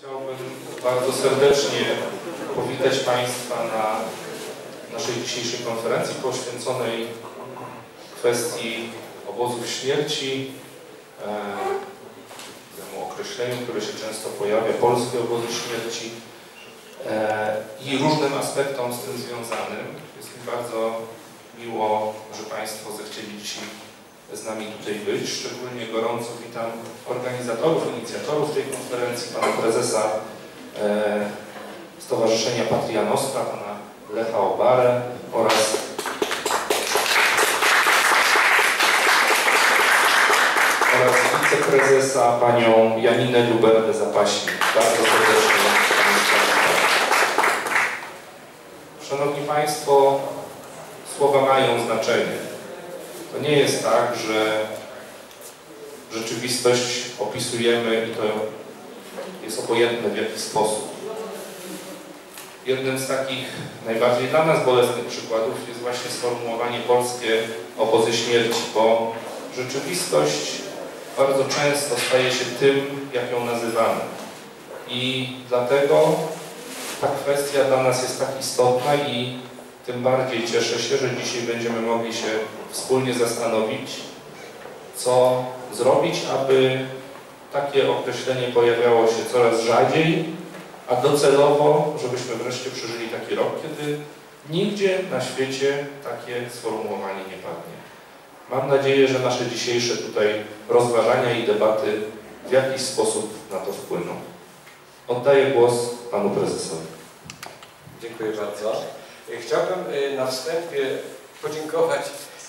Chciałbym bardzo serdecznie powitać Państwa na naszej dzisiejszej konferencji poświęconej kwestii obozów śmierci, temu określeniu, które się często pojawia, polskie obozy śmierci i różnym aspektom z tym związanym. Jest mi bardzo miło, że Państwo zechcieli dzisiaj z nami tutaj być. Szczególnie gorąco witam organizatorów, inicjatorów tej konferencji, pana prezesa Stowarzyszenia Patria Nostra, pana Lecha Obarę oraz wiceprezesa panią Janinę Luberdę-Zapaśnik. Bardzo serdecznie. Szanowni Państwo, słowa mają znaczenie. To nie jest tak, że rzeczywistość opisujemy i to jest obojętne w jaki sposób. Jednym z takich najbardziej dla nas bolesnych przykładów jest właśnie sformułowanie polskie obozy śmierci, bo rzeczywistość bardzo często staje się tym, jak ją nazywamy. I dlatego ta kwestia dla nas jest tak istotna i tym bardziej cieszę się, że dzisiaj będziemy mogli się wspólnie zastanowić, co zrobić, aby takie określenie pojawiało się coraz rzadziej, a docelowo, żebyśmy wreszcie przeżyli taki rok, kiedy nigdzie na świecie takie sformułowanie nie padnie. Mam nadzieję, że nasze dzisiejsze tutaj rozważania i debaty w jakiś sposób na to wpłyną. Oddaję głos panu prezesowi. Dziękuję bardzo. Chciałbym na wstępie podziękować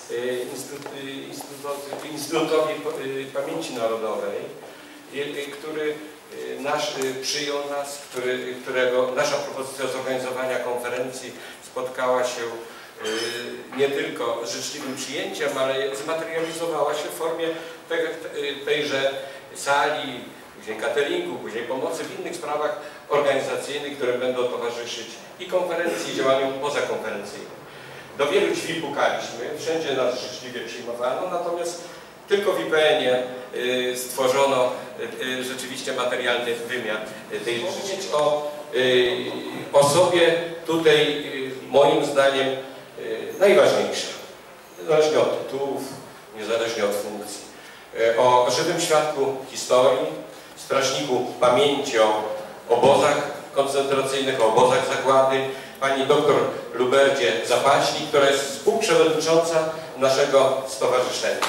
Instytutowi Pamięci Narodowej, który przyjął nas, którego nasza propozycja zorganizowania konferencji spotkała się nie tylko z życzliwym przyjęciem, ale zmaterializowała się w formie tejże sali, później cateringu, później pomocy w innych sprawach organizacyjnych, które będą towarzyszyć i konferencji, i działaniom pozakonferencyjnym. Do wielu drzwi pukaliśmy, wszędzie nas życzliwie przyjmowano, natomiast tylko w IPN-ie stworzono rzeczywiście materialny wymiar tej żyć o osobie tutaj moim zdaniem najważniejsza, niezależnie od tytułów, niezależnie od funkcji. O żywym świadku historii, strażniku pamięci o obozach koncentracyjnych, o obozach zagłady, pani dr Luberdzie Zapaśnik, która jest współprzewodnicząca naszego stowarzyszenia.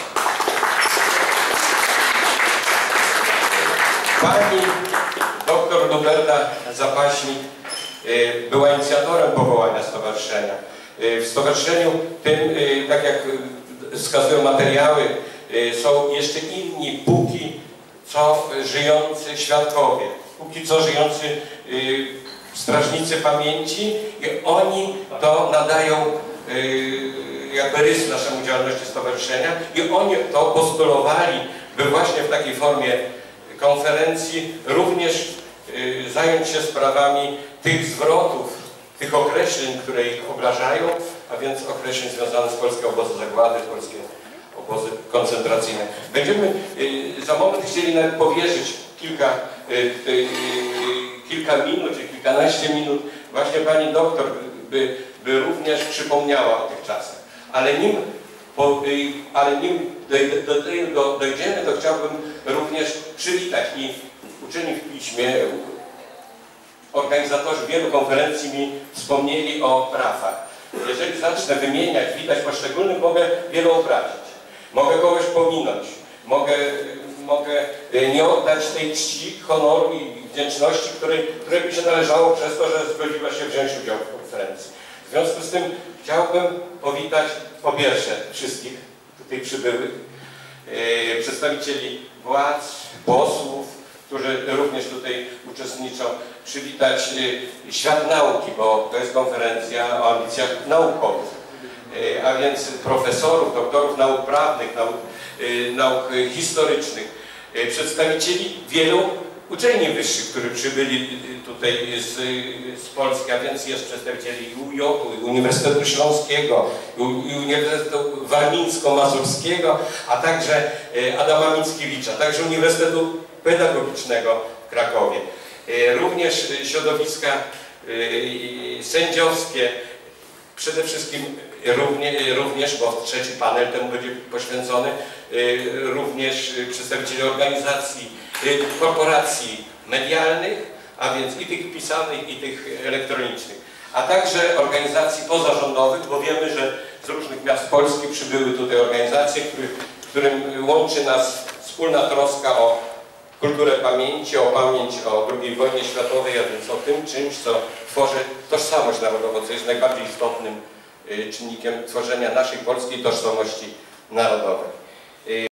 Pani dr Luberda Zapaśnik była inicjatorem powołania stowarzyszenia. W stowarzyszeniu tym, tak jak wskazują materiały, są jeszcze inni póki co żyjący świadkowie, póki co żyjący strażnicy pamięci i oni to nadają jakby rys naszemu działalności stowarzyszenia i oni to postulowali, by właśnie w takiej formie konferencji również zająć się sprawami tych zwrotów, tych określeń, które ich obrażają, a więc określeń związanych z polskie obozy zagłady, polskie obozy koncentracyjne. Będziemy za moment chcieli nawet powierzyć kilka minut, czy kilkanaście minut właśnie pani doktor, by również przypomniała o tych czasach. Ale nim do tego dojdziemy, to chciałbym również przywitać i uczeni w piśmie, organizatorzy wielu konferencji mi wspomnieli o prawach. Jeżeli zacznę wymieniać, witać poszczególnych, mogę wiele obrazić. Mogę kogoś pominąć. Mogę nie oddać tej czci, honoru i wdzięczności, której by się należało przez to, że zgodziła się wziąć udział w konferencji. W związku z tym chciałbym powitać po pierwsze wszystkich tutaj przybyłych, przedstawicieli władz, posłów, którzy również tutaj uczestniczą, przywitać świat nauki, bo to jest konferencja o ambicjach naukowych, a więc profesorów, doktorów nauk prawnych, nauk historycznych, przedstawicieli wielu uczelni wyższych, którzy przybyli tutaj z Polski, a więc jest przedstawicieli UJ-u, Uniwersytetu Śląskiego, Uniwersytetu Warmińsko-Mazurskiego, a także Adama Mickiewicza, także Uniwersytetu Pedagogicznego w Krakowie. również środowiska sędziowskie, przede wszystkim również, bo trzeci panel temu będzie poświęcony, również przedstawiciele organizacji, korporacji medialnych, a więc i tych pisanych, i tych elektronicznych, a także organizacji pozarządowych, bo wiemy, że z różnych miast Polski przybyły tutaj organizacje, którym łączy nas wspólna troska o kulturę pamięci, o pamięć o II wojnie światowej, a więc o tym czymś, co tworzy tożsamość narodową, co jest najbardziej istotnym czynnikiem tworzenia naszej polskiej tożsamości narodowej.